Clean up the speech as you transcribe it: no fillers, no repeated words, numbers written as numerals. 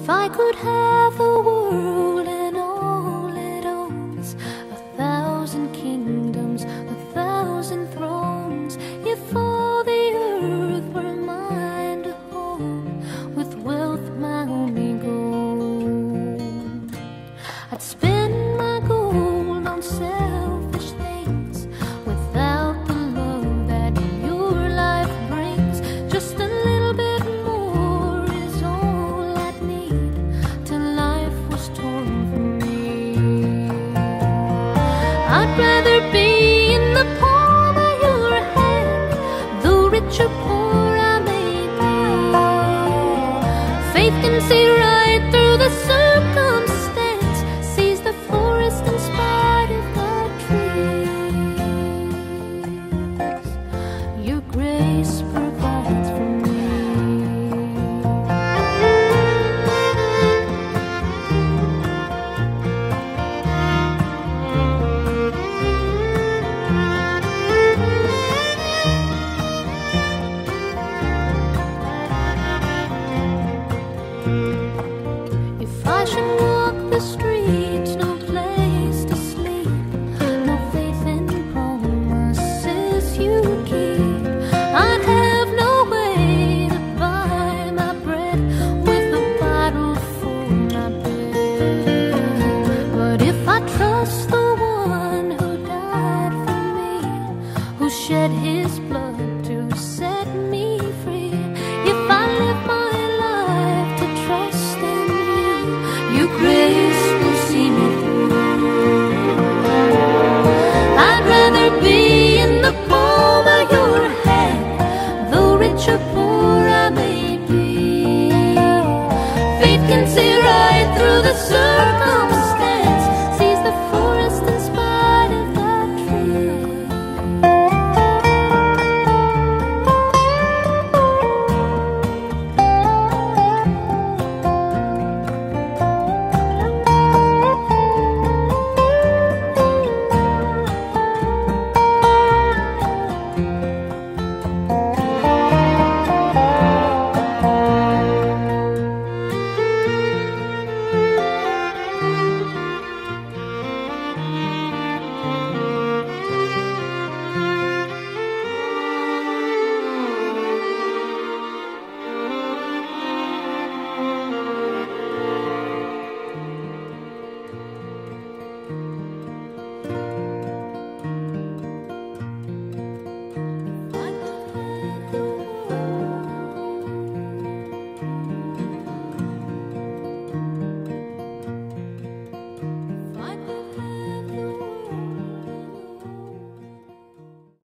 If I could have the world and all it owns, 1,000 kingdoms, 1,000 thrones, if all the earth were mine to hold, with wealth my only goal, I'd spend my gold on selfish things without the love that your life brings. Just a little bit more is all I'd need till life was torn from me. I'd rather be in the palm of your hand, though rich or poor I may be. Faith can see right through the circumstance, sees the forest in spite of the trees. Your grace provides for me. If I should walk the streets, no place to sleep, no faith in promises you keep, I'd have no way to buy my bread with a bottle for my bed. But if I trust the one who died for me, who shed his blood to set me free, if I live my life to trust in you, your grace will see me through. I'd rather be in the palm of your hand, though rich or poor I may be. Faith can see right through the